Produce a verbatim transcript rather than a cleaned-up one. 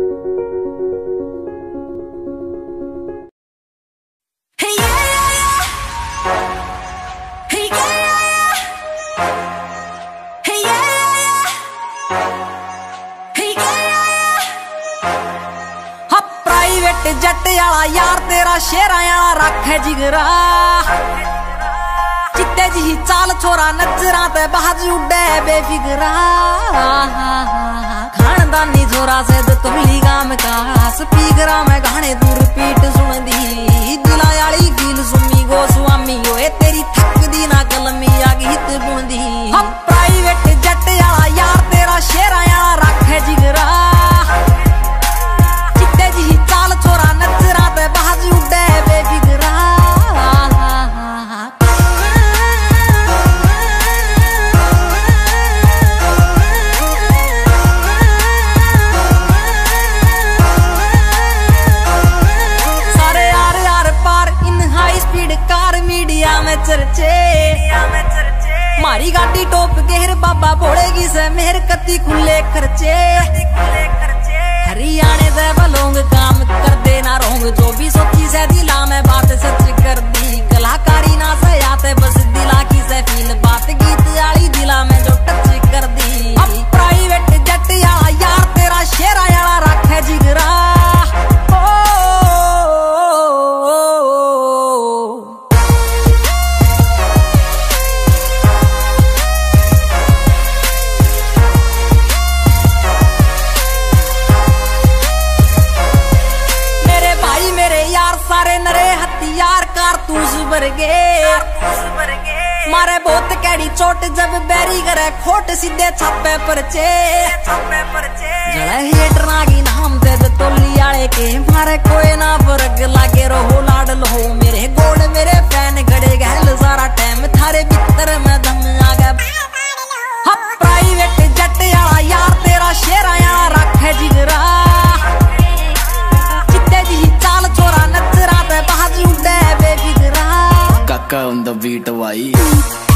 जट आला यार तेरा शेरा आला रखे जिगरा चित्ते जी चाल छोरा नजरा ते बाज उड़े बेफिकरा खानदानी छोरा से तुमली गाम का स्पीकरा में गाने दूर पीट सुन दी दिला आली फील सुमी गो स्वामी ओए तेरी थक दी ना कलमी आ गीत बुंदी हम प्राइवेट जट आला यार तेरा शेरा आला रखे जिगरा चर्चे मारी गाड़ी टोप गेर बाबा बोलेगी से मेहर कती खुले खर्चे हरियाणे दे बलोंग काम कर देना रोंग जो भी सोची से दिला में बात सच कर दी कलाकारी ना से आते बस दिला की से फील बात गीत आली दिला में जो टच कर दी अब प्राइवेट जट आला यार तेरा शेरा आला रखे जिगरा मारे बहुत कैडी चोट जब बैरी करे खोट सीधे छापे परचे जड़े हेटर नागी नाम दे तोली आले के मारे कोई ना फर्क लागे रहो लाड लो मेरे गोड़ मेरे फैन गड़े गहल सारा टाइम थारे भीतर में दम आ गया हम प्राइवेट जट आला यार तेरा शेरा आला रखे जिगरा चित्ते जी चाल छोरा नजरा ते बाज उड़े बेफिकरा Kaka on the beat, why?